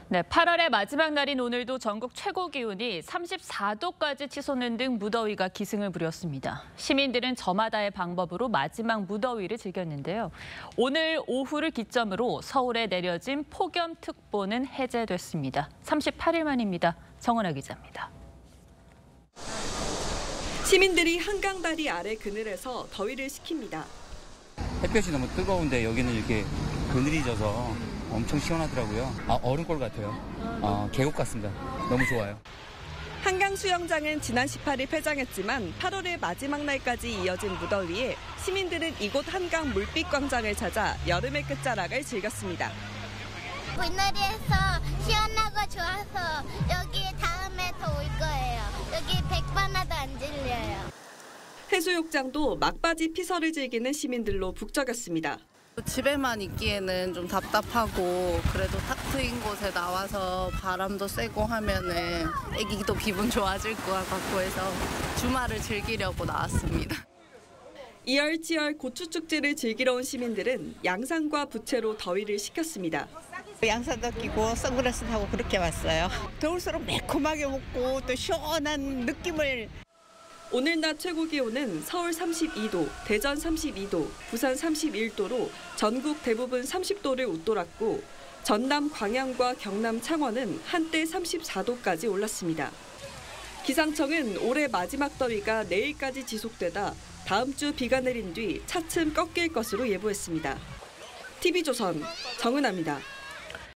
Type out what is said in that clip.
네, 8월의 마지막 날인 오늘도 전국 최고 기온이 34도까지 치솟는 등 무더위가 기승을 부렸습니다. 시민들은 저마다의 방법으로 마지막 무더위를 즐겼는데요. 오늘 오후를 기점으로 서울에 내려진 폭염특보는 해제됐습니다. 38일 만입니다. 정은아 기자입니다. 시민들이 한강다리 아래 그늘에서 더위를 식힙니다. 햇볕이 너무 뜨거운데 여기는 이렇게 그늘이 져서 엄청 시원하더라고요. 얼음골 같아요. 계곡 같습니다. 너무 좋아요. 한강 수영장은 지난 18일 폐장했지만 8월의 마지막 날까지 이어진 무더위에 시민들은 이곳 한강 물빛광장을 찾아 여름의 끝자락을 즐겼습니다. 물놀이에서 시원하고 좋아서 여기 다음에 더 올 거예요. 여기 100번 와도 안 질려요. 해수욕장도 막바지 피서를 즐기는 시민들로 북적였습니다. 집에만 있기에는 좀 답답하고 그래도 탁 트인 곳에 나와서 바람도 쐬고 하면은 애기도 기분 좋아질 것 같고 해서 주말을 즐기려고 나왔습니다. 이열치열 고추축제를 즐기러 온 시민들은 양산과 부채로 더위를 식혔습니다. 양산도 끼고 선글라스 하고 그렇게 왔어요. 더울수록 매콤하게 먹고 또 시원한 느낌을. 오늘 낮 최고 기온은 서울 32도, 대전 32도, 부산 31도로 전국 대부분 30도를 웃돌았고 전남 광양과 경남 창원은 한때 34도까지 올랐습니다. 기상청은 올해 마지막 더위가 내일까지 지속되다 다음 주 비가 내린 뒤 차츰 꺾일 것으로 예보했습니다. TV조선 정은아입니다.